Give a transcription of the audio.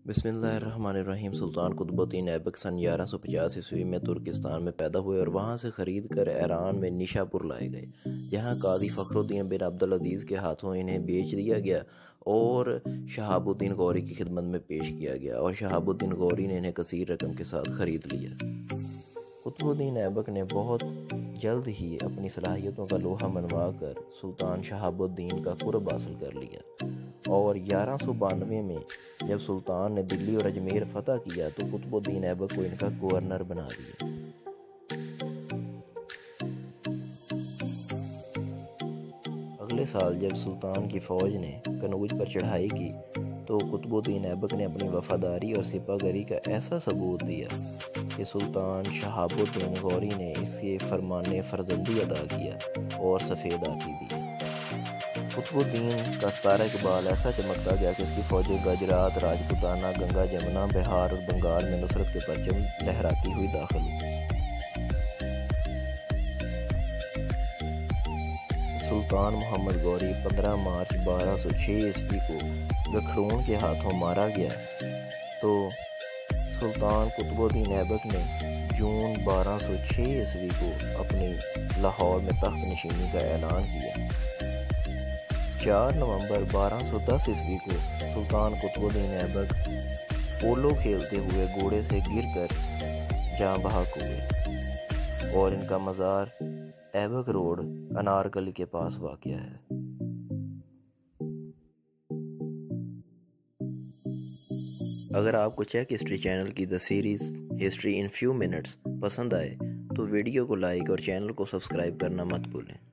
بسم اللہ الرحمن الرحیم۔ سلطان قطب الدین ایبک سن 1150 میں ترکستان میں پیدا ہوئے اور وہاں سے خرید کر ایران میں نیشا پور لائے گئے، جہاں قاضی فخر الدین بن عبدالعزیز کے ہاتھوں انہیں بیچ دیا گیا اور شہاب الدین غوری کی خدمت میں پیش کیا گیا اور شہاب الدین غوری نے انہیں کثیر رقم کے ساتھ خرید لیا۔ قطب الدین ایبک نے بہت جلد ہی اپنی صلاحیتوں کا لوہا منوا کر سلطان شہاب الدین کا قرب حاصل کر لیا، اور 1192 میں جب سلطان نے دلی اور اجمیر فتح کیا تو قطب الدین ایبک کو ان کا گورنر بنا دیا۔ اگلے سال جب سلطان کی فوج نے کنوج پر چڑھائی کی تو قطب الدین ایبک نے اپنی وفاداری اور سپاہگری کا ایسا ثبوت دیا کہ سلطان شہاب الدین غوری نے اس کے فرمان فرزندی ادا کیا اور سفید آتی دی۔ قطب الدین کا ستارہ اقبال ایسا چمکتا گیا کہ اس کی فوجیں گجرات، راجپوتانہ، گنگا جمنا، بہار اور بنگال میں نصرت کے پرچم لہراتی ہوئی داخل ہوئی۔ سلطان محمد غوری 15 مارچ 1206 کو گکھرون کے ہاتھوں مارا گیا تو سلطان قطب الدین ایبک نے جون 1206 کو اپنی لاہور میں تخت نشینی کا اعلان کیا۔ 4 نومبر 1210 کو سلطان قطب الدین ایبک پولو کھیلتے ہوئے گھوڑے سے گر کر جاں بحق ہوئے اور ان کا مزار ایبک روڈ انارکلی کے پاس واقع ہے۔ اگر آپ کو چیک ہسٹری چینل کی دا series history in few minutes پسند آئے تو ویڈیو کو لائک اور چینل کو سبسکرائب کرنا مت بھولیں۔